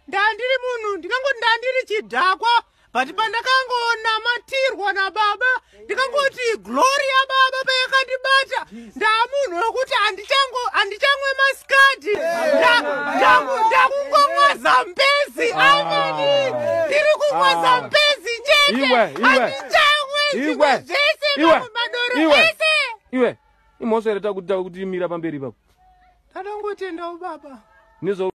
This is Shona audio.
ndandiri munhu ndikangoti ndandiri chidhakwa but pandakangona na baba ndikangoti glory ya baba payakandibata ndamunhu wekuti handichamwe maskati ndakungomwa Zambezi ameni ndiri kumwa Zambezi chete handichamwe zvimwe zvese madoro ese iwe imoso ere takuti mira pamberi pako ndadongotendawo baba nizo